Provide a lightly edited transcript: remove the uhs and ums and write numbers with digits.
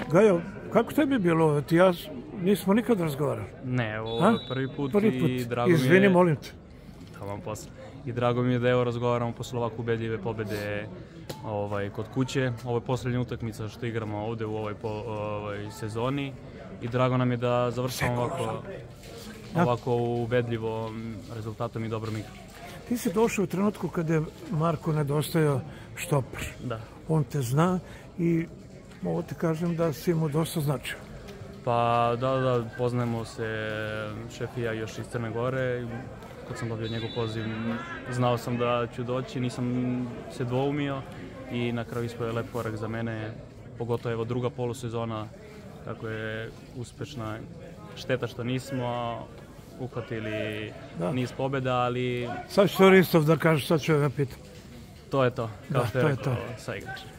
Gajo, kako tebi bilo? Ti ja nismo nikad razgovarali. Ne, ovo je prvi put i drago mi je... Izvini, molim te. Vam posle. I drago mi je da evo razgovaramo posle ovako ubedljive pobede kod kuće. Ovo je poslednja utakmica što igramo ovde u ovoj sezoni i drago nam je da završamo ovako ubedljivo rezultatom i dobrom igrom. Ti si došao u trenutku kada je Marko nedostajao štoper. Da. On te zna i mogu ti kažem da si mu dosta značio. Pa da, poznajemo se šef i ja još iz Crne Gore. Kad sam dobio njegov poziv, znao sam da ću doći, nisam se dvoumio i na kraju ispao je lep korak za mene, pogotovo evo druga polusezona kako je uspešna. Šteta što nismo uhvatili niz pobjeda, ali... Sad ću to Ristov da kažeš, sad ću ga pitam. To je to, kao što je rekao sa igračem.